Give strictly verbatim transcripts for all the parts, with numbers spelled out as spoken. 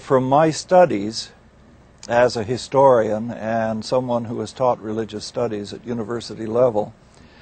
from my studies as a historian and someone who has taught religious studies at university level,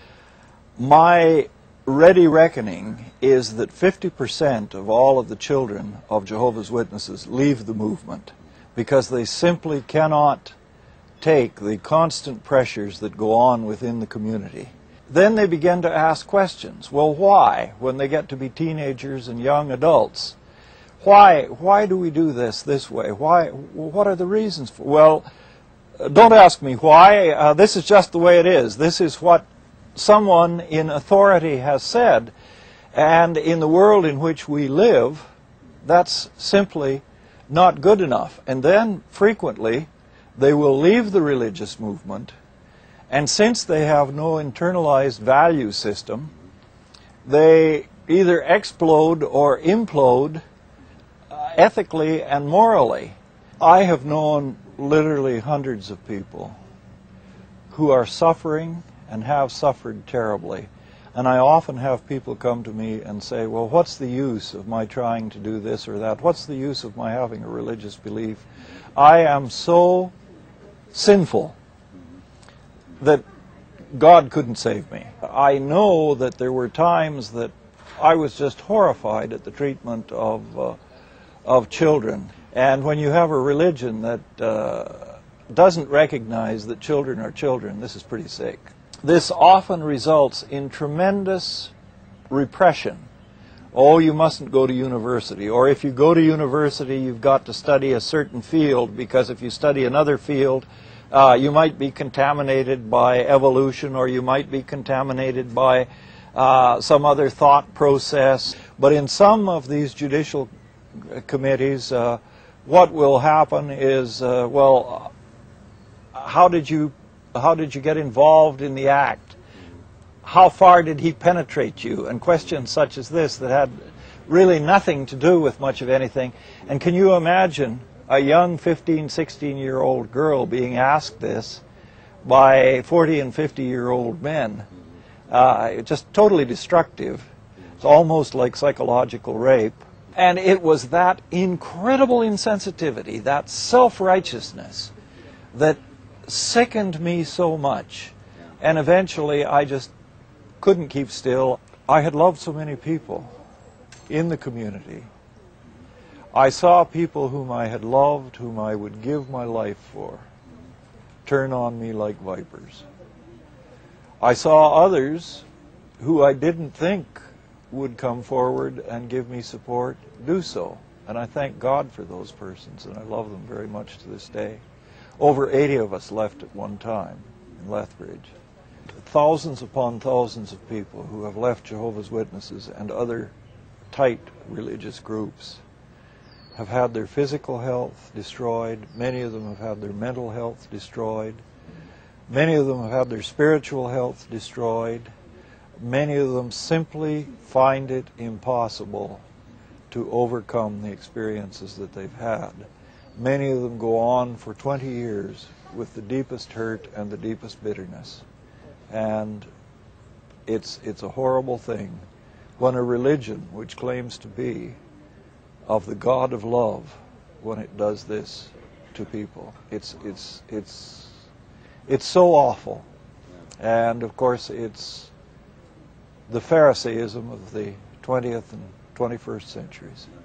my ready reckoning is that fifty percent of all of the children of Jehovah's Witnesses leave the movement because they simply cannot take the constant pressures that go on within the community. Then they begin to ask questions. Well, why, when they get to be teenagers and young adults? Why, why do we do this this way? Why, what are the reasons for? Well, don't ask me why. Uh, this is just the way it is. This is what someone in authority has said. And in the world in which we live, that's simply not good enough. And then, frequently, they will leave the religious movement, and since they have no internalized value system, they either explode or implode ethically and morally. I have known literally hundreds of people who are suffering and have suffered terribly. And I often have people come to me and say, well, what's the use of my trying to do this or that? What's the use of my having a religious belief? I am so sinful that God couldn't save me. I know that there were times that I was just horrified at the treatment of uh, of children. And when you have a religion that uh, doesn't recognize that children are children, this is pretty sick. This often results in tremendous repression. Oh, you mustn't go to university. Or if you go to university, you've got to study a certain field, because if you study another field, uh, you might be contaminated by evolution, or you might be contaminated by uh, some other thought process. But in some of these judicial committees, uh, what will happen is, uh, well, how did you how did you get involved in the act? How far did he penetrate you? And questions such as this that had really nothing to do with much of anything. And can you imagine a young fifteen, sixteen year old girl being asked this by forty and fifty year old men? Uh, just totally destructive. It's almost like psychological rape. And it was that incredible insensitivity, that self-righteousness, that sickened me so much. And eventually I just couldn't keep still. I had loved so many people in the community. I saw people whom I had loved, whom I would give my life for, turn on me like vipers. I saw others who I didn't think would come forward and give me support, do so. And I thank God for those persons, and I love them very much to this day. Over eighty of us left at one time in Lethbridge. Thousands upon thousands of people who have left Jehovah's Witnesses and other tight religious groups have had their physical health destroyed. Many of them have had their mental health destroyed. Many of them have had their spiritual health destroyed. Many of them simply find it impossible to overcome the experiences that they've had. Many of them go on for twenty years with the deepest hurt and the deepest bitterness. And it's, it's a horrible thing when a religion which claims to be of the God of love, when it does this to people. It's, it's, it's, it's so awful. And of course it's the Pharisaism of the twentieth and twenty-first centuries.